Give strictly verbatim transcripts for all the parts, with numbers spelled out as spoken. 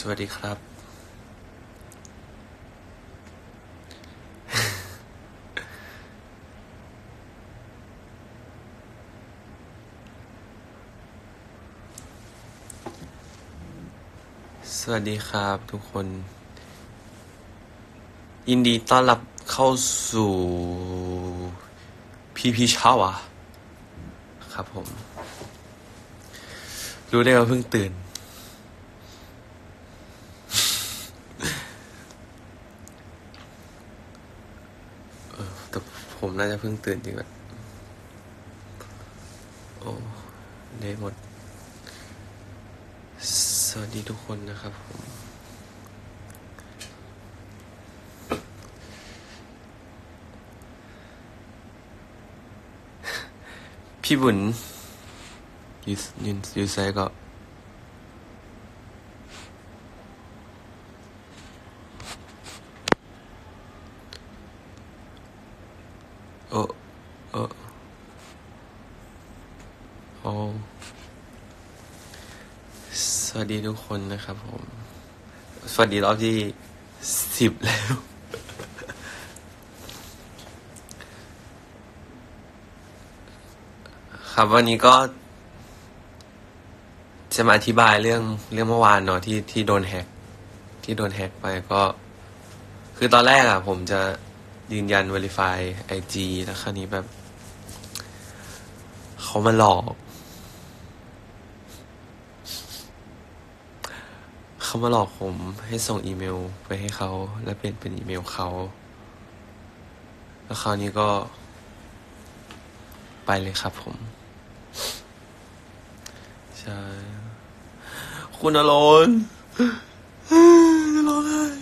วัสดีครับ สวัสดีครับทุกคนยินดีต้อนรับเข้าสู่พีพีเช้าอ่ะครับผมรู้ได้ว่าเพิ่งตื่นเออแต่ผมน่าจะเพิ่งตื่นจริงแบบโอ้ได้หมดสวัสดีทุกคนนะครับผมพี่บุญยูยูยูไซก็โอ้โอ้โอ้สวัสดีทุกคนนะครับผมสวัสดีรอบที่สิบแล้วครับวันนี้ก็จะมาอธิบายเรื่องเรื่องเมื่อวานเนาะที่ที่โดนแฮกที่โดนแฮกไปก็คือตอนแรกอ่ะผมจะยืนยัน Verify ไอ จี แล้วคราวนี้แบบเขามาหลอกเขามาหลอกผมให้ส่งอีเมลไปให้เขาแล้วเปลี่ยนเป็นอีเมลเขาแล้วคราวนี้ก็ไปเลยครับผมใช่คุณอรนจะร้องไห้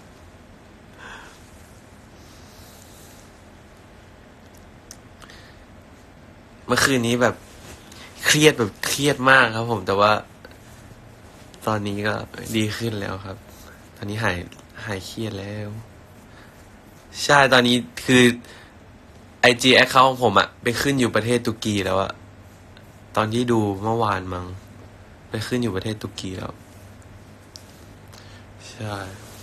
เมื่อคืนนี้แบบเครียดแบบเครียดมากครับผมแต่ว่าตอนนี้ก็ดีขึ้นแล้วครับตอนนี้หายหายเครียดแล้วใช่ตอนนี้คือ ไอ จี account ของผมอะไปขึ้นอยู่ประเทศตุรกีแล้วอะตอนที่ดูเมื่อวานมั้งไปขึ้นอยู่ประเทศตุรกีแล้วใช่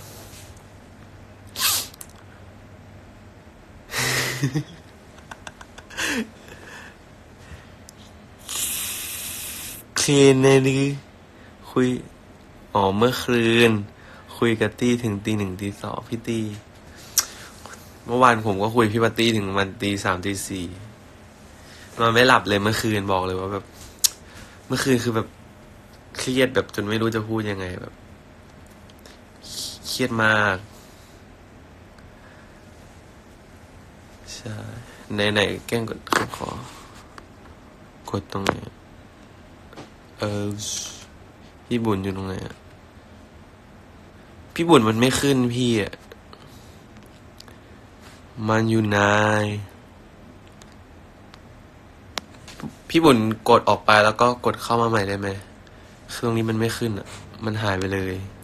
คลีนเลยดิคุยอ๋อเมื่อคืนคุยกับตี้ถึงตีหนึ่งตีสองพี่ตี้เมื่อวานผมก็คุยพี่ปาตี้ถึงมันตีสามตีสี่นอนไม่หลับเลยเมื่อคืนบอกเลยว่าแบบเมื่อคืนคือแบบเครียดแบบจนไม่รู้จะพูดยังไงแบบเครียดมากใช่ไหนไหนแกล้งกดขอขอกดตรงไหนเออพี่บุญอยู่ตรงไหนอะพี่บุญมันไม่ขึ้นพี่อะมันอยู่นายพี่บุญกดออกไปแล้วก็กดเข้ามาใหม่ได้ไหมเครื่องนี้มันไม่ขึ้นอ่ะมันหายไปเลย